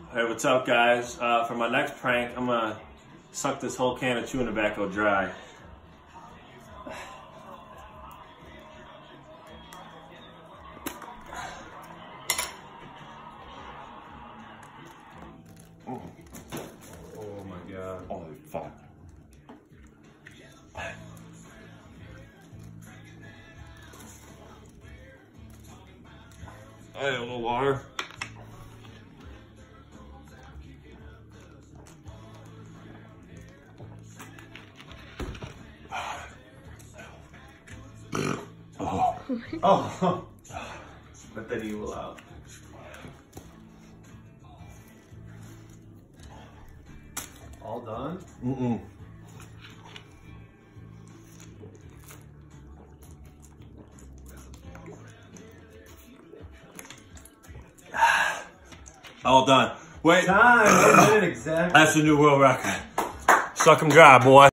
Hey, what's up, guys? For my next prank, I'm gonna suck this whole can of chewing tobacco dry. Oh my god. Oh, fuck. I don't know water. Oh. Let that evil out. All done? Mm-mm. All done. Wait. Time! 1 minute exactly. That's the new world record. Suck 'em dry, boy.